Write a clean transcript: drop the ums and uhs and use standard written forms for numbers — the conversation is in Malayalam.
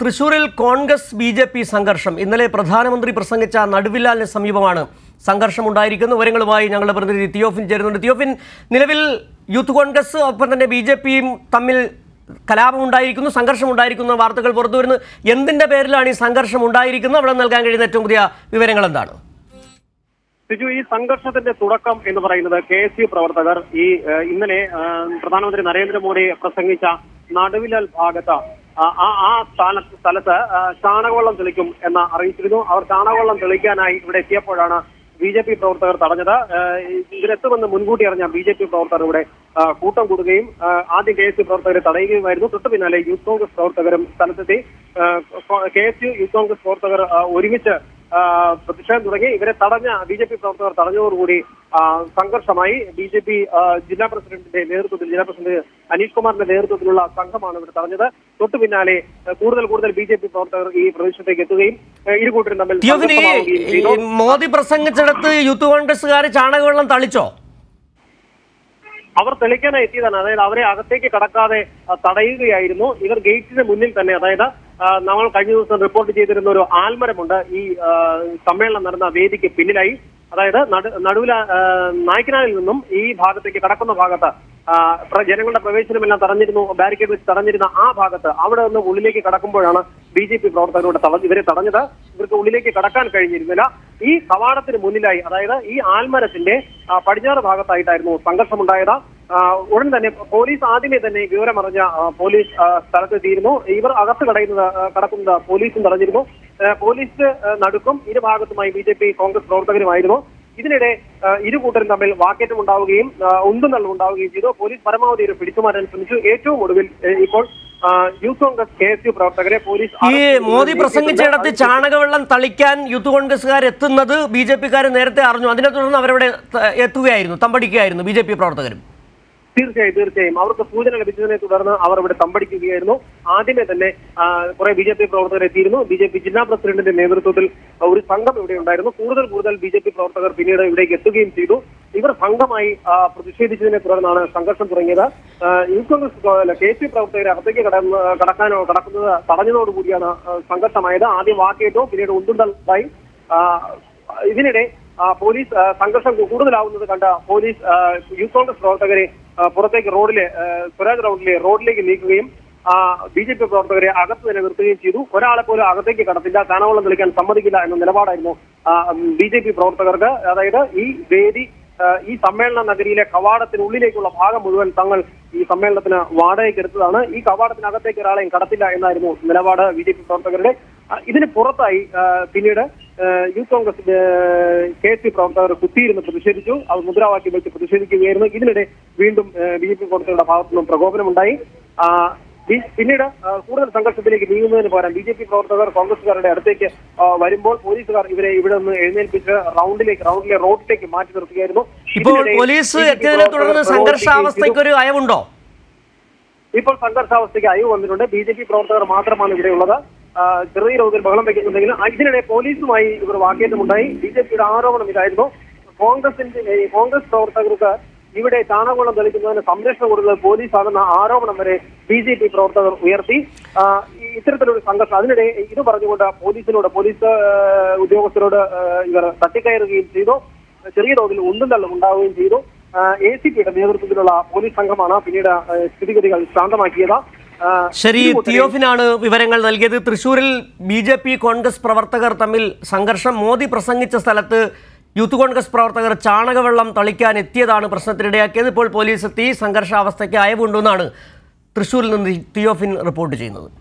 തൃശൂരിൽ കോൺഗ്രസ് ബി.ജെ.പി. സംഘർഷം. ഇന്നലെ പ്രധാനമന്ത്രി പ്രസംഗിച്ച നടുവിലാലിന് സമീപമാണ് സംഘർഷമുണ്ടായിരിക്കുന്നത്. വിവരങ്ങളുമായി ഞങ്ങളുടെ പ്രതിനിധി തിയോഫിൻ ചേരുന്നുണ്ട്. തിയോഫിൻ, നിലവിൽ യൂത്ത് കോൺഗ്രസ് ഒപ്പം തന്നെ ബി.ജെ.പിയും തമ്മിൽ കലാപമുണ്ടായിരിക്കുന്നു, സംഘർഷമുണ്ടായിരിക്കുന്ന വാർത്തകൾ പുറത്തുവരുന്നു. എന്തിൻ്റെ പേരിലാണ് ഈ സംഘർഷം ഉണ്ടായിരിക്കുന്നത്? അവിടെ നൽകാൻ കഴിയുന്ന ഏറ്റവും പുതിയ വിവരങ്ങൾ എന്താണ്? സിജു, ഈ സംഘർഷത്തിന്റെ തുടക്കം എന്ന് പറയുന്നത് KSU പ്രവർത്തകർ ഇന്നലെ പ്രധാനമന്ത്രി നരേന്ദ്രമോദി പ്രസംഗിച്ച നടുവിലാൽ ഭാഗത്ത് ആ സ്ഥലത്ത് ചാണകവെള്ളം തെളിക്കും എന്ന് അറിയിച്ചിരുന്നു. അവർ ചാണകവെള്ളം തെളിക്കാനായി ഇവിടെ എത്തിയപ്പോഴാണ് ബി.ജെ.പി. പ്രവർത്തകർ തടഞ്ഞത്. ഇതിലെത്തുമെന്ന് മുൻകൂട്ടി അറിഞ്ഞ ബി.ജെ.പി. പ്രവർത്തകർ ഇവിടെ കൂട്ടം കൂടുകയും ആദ്യം KSU പ്രവർത്തകരെ തടയുകയുമായിരുന്നു. തൊട്ടു പിന്നാലെ യൂത്ത് കോൺഗ്രസ് പ്രവർത്തകരും സ്ഥലത്തെത്തി. KSU യൂത്ത് കോൺഗ്രസ് പ്രവർത്തകർ ഒരുമിച്ച് പ്രതിഷേധം തുടങ്ങി. ഇവരെ തടഞ്ഞ ബി.ജെ.പി. പ്രവർത്തകർ തടഞ്ഞതോടുകൂടി സംഘർഷമായി. ബി.ജെ.പി. ജില്ലാ പ്രസിഡന്റ് അനീഷ് കുമാറിന്റെ നേതൃത്വത്തിലുള്ള സംഘമാണ് ഇവിടെ തടഞ്ഞത്. തൊട്ടു പിന്നാലെ കൂടുതൽ ബി.ജെ.പി. പ്രവർത്തകർ ഈ പ്രദേശത്തേക്ക് എത്തുകയും ഇരുകൂട്ടരും തമ്മിൽ മോദി പ്രസംഗിച്ചിടത്ത് യൂത്ത് കോൺഗ്രസുകാർ ചാണകവെള്ളം തളിച്ചോ? അവർ തെളിക്കാനായി എത്തിയതാണ്. അതായത് അവരെ അകത്തേക്ക് കടക്കാതെ തടയുകയായിരുന്നു. ഇവർ ഗേറ്റിന് മുന്നിൽ തന്നെ, അതായത് നമ്മൾ കഴിഞ്ഞ ദിവസം റിപ്പോർട്ട് ചെയ്തിരുന്ന ഒരു ആൽമരമുണ്ട് ഈ സമ്മേളനം നടന്ന വേദിക്ക് പിന്നിലായി. അതായത് നടുവില നായ്ക്കനാലിൽ നിന്നും ഈ ഭാഗത്തേക്ക് കടക്കുന്ന ഭാഗത്ത് ജനങ്ങളുടെ പ്രവേശനമെല്ലാം തടഞ്ഞിരുന്നു, ബാരിക്കേഡ് വെച്ച് തടഞ്ഞിരുന്ന ആ ഭാഗത്ത് അവിടെ നിന്ന് ഉള്ളിലേക്ക് കടക്കുമ്പോഴാണ് ബി.ജെ.പി. പ്രവർത്തകരോട് ഇവരെ തടഞ്ഞത്. ഇവർക്ക് ഉള്ളിലേക്ക് കടക്കാൻ കഴിഞ്ഞിരുന്നില്ല. ഈ കവാടത്തിന് മുന്നിലായി, അതായത് ഈ ആൽമരത്തിന്റെ പടിഞ്ഞാറ് ഭാഗത്തായിട്ടായിരുന്നു സംഘർഷമുണ്ടായത്. ഉടൻ തന്നെ പോലീസ് ആദ്യമേ തന്നെ വിവരമറിഞ്ഞ പോലീസ് സ്ഥലത്തെത്തിയിരുന്നു. ഇവർ അകത്ത് കടക്കുന്നത് പോലീസും തടഞ്ഞിരുന്നു. പോലീസ് നടുക്കും ഇരുഭാഗത്തുമായി ബി.ജെ.പി. കോൺഗ്രസ് പ്രവർത്തകരുമായിരുന്നു. ഇതിനിടെ ഇരുകൂട്ടരും തമ്മിൽ വാക്കേറ്റം ഉണ്ടാവുകയും ഉന്തുതള്ളും ഉണ്ടാവുകയും ചെയ്തു. പോലീസ് പരമാവധി ഒരു പിടിച്ചുമാറ്റാൻ ശ്രമിച്ചു. ഏറ്റവും ഒടുവിൽ ഇപ്പോൾ യൂത്ത് കോൺഗ്രസ് KSU പ്രവർത്തകരെ പോലീസ് ഈ മോദി പ്രസംഗിച്ചിടത്ത് ചാണകവെള്ളം തളിക്കാൻ യൂത്ത് കോൺഗ്രസുകാർ എത്തുന്നത് ബി.ജെ.പിക്കാർ നേരത്തെ അറിഞ്ഞു. അതിനെ തുടർന്ന് അവരവിടെ എത്തുകയായിരുന്നു, തമ്പടിക്കുകയായിരുന്നു ബി.ജെ.പി. പ്രവർത്തകരും. തീർച്ചയായും അവർക്ക് സൂചന ലഭിച്ചതിനെ തുടർന്ന് അവർ ഇവിടെ തമ്പടിക്കുകയായിരുന്നു. ആദ്യമേ തന്നെ കുറെ ബി.ജെ.പി. പ്രവർത്തകർ എത്തിയിരുന്നു. ബി.ജെ.പി. ജില്ലാ പ്രസിഡന്റിന്റെ നേതൃത്വത്തിൽ ഒരു സംഘം ഇവിടെ ഉണ്ടായിരുന്നു. കൂടുതൽ ബി.ജെ.പി. പ്രവർത്തകർ പിന്നീട് ഇവിടേക്ക് എത്തുകയും ചെയ്തു. ഇവർ സംഘമായി പ്രതിഷേധിച്ചതിനെ തുടർന്നായി സംഘർഷം തുടങ്ങിയത്. യൂത്ത് കോൺഗ്രസ് KSU പ്രവർത്തകരെ അകത്തേക്ക് കടക്കുന്നത് തടഞ്ഞതോടുകൂടിയാണ് സംഘർഷമായത്. ആദ്യം വാക്കേറ്റവും പിന്നീട് ഉന്തുണ്ടലായി. ഇതിനിടെ പോലീസ് സംഘർഷം കൂടുതലാവുന്നത് കണ്ട പോലീസ് യൂത്ത് കോൺഗ്രസ് പ്രവർത്തകരെ പുറത്തേക്ക് സ്വരാജ് റോഡിലേക്ക് നീക്കുകയും ബി.ജെ.പി. പ്രവർത്തകരെ അകത്ത് തന്നെ നിർത്തുകയും ചെയ്തു. ഒരാളെ പോലും അകത്തേക്ക് കടത്തില്ല, ചാണകവെള്ളം തെളിക്കാൻ സമ്മതിക്കില്ല എന്ന നിലപാടായിരുന്നു ബി.ജെ.പി. പ്രവർത്തകർക്ക്. അതായത് ഈ സമ്മേളന നഗരിയിലെ കവാടത്തിനുള്ളിലേക്കുള്ള ഭാഗം മുഴുവൻ തങ്ങൾ ഈ സമ്മേളനത്തിന് വാടകയ്ക്ക് എടുത്തതാണ്. ഈ കവാടത്തിനകത്തേക്ക് ഒരാളെയും കടത്തില്ല എന്നായിരുന്നു നിലപാട് ബി.ജെ.പി. പ്രവർത്തകരുടെ. ഇതിന് പുറത്തായി പിന്നീട് യൂത്ത് കോൺഗ്രസ് KSU പ്രവർത്തകർ കുത്തിയിരുന്ന് പ്രതിഷേധിച്ചു. അവർ മുദ്രാവാക്യം വെച്ച് പ്രതിഷേധിക്കുകയായിരുന്നു. ഇതിനിടെ വീണ്ടും ബി.ജെ.പി. പ്രവർത്തകരുടെ ഭാഗത്തുനിന്നും പ്രകോപനമുണ്ടായി. പിന്നീട് കൂടുതൽ സംഘർഷത്തിലേക്ക് നീങ്ങുന്നതിന് പകരം ബി.ജെ.പി. പ്രവർത്തകർ കോൺഗ്രസുകാരുടെ അടുത്തേക്ക് വരുമ്പോൾ പോലീസുകാർ ഇവരെ ഇവിടെ നിന്ന് എഴുന്നേൽപ്പിച്ച് റോഡിലേക്ക് മാറ്റി നിർത്തുകയായിരുന്നു. ഇപ്പോൾ പോലീസ് എത്തിയതിനെ തുടർന്ന് സംഘർഷാവസ്ഥയ്ക്ക് ഒരു അയവുണ്ടോ? ഇപ്പോൾ സംഘർഷാവസ്ഥയ്ക്ക് അയവ് വന്നിട്ടുണ്ട്. ബി.ജെ.പി. പ്രവർത്തകർ മാത്രമാണ് ഇവിടെയുള്ളത്. ചെറിയ തോതിൽ ബഹളം വയ്ക്കുന്നുണ്ടെങ്കിലും ഇതിനിടെ പോലീസുമായി ഇവർ വാക്കേറ്റമുണ്ടായി. ബി.ജെ.പിയുടെ ആരോപണം ഇതായിരുന്നു, കോൺഗ്രസ് പ്രവർത്തകർക്ക് ഇവിടെ ചാണകവെള്ളം തെളിക്കുന്നതിന് സംരക്ഷണം കൊടുക്കുന്നത് പോലീസാണെന്ന ആരോപണം വരെ ബി.ജെ.പി. പ്രവർത്തകർ ഉയർത്തി. ഇത്തരത്തിലൊരു സംഘർഷം. അതിനിടെ ഇത് പറഞ്ഞുകൊണ്ട് പോലീസ് ഉദ്യോഗസ്ഥരോട് ഇവർ തട്ടിക്കയറുകയും ചെയ്തു. ചെറിയ തോതിൽ ഉന്തുതള്ളും ഉണ്ടാവുകയും ചെയ്തു. ACPയുടെ നേതൃത്വത്തിലുള്ള പോലീസ് സംഘമാണ് പിന്നീട് സ്ഥിതിഗതികൾ ശാന്തമാക്കിയത്. ശരി, തിയോഫിനാണ് വിവരങ്ങൾ നൽകിയത്. തൃശൂരിൽ ബി.ജെ.പി. കോൺഗ്രസ് പ്രവർത്തകർ തമ്മിൽ സംഘർഷം. മോദി പ്രസംഗിച്ച സ്ഥലത്ത് യൂത്ത് കോൺഗ്രസ് പ്രവർത്തകർ ചാണകവെള്ളം തളിക്കാൻ എത്തിയതാണ് പ്രശ്നത്തിനിടയാക്കിയത്. ഇപ്പോൾ പോലീസ് എത്തി സംഘർഷാവസ്ഥയ്ക്ക് അയവുണ്ടെന്നാണ് തൃശൂരിൽ നിന്ന് തിയോഫിൻ റിപ്പോർട്ട് ചെയ്യുന്നത്.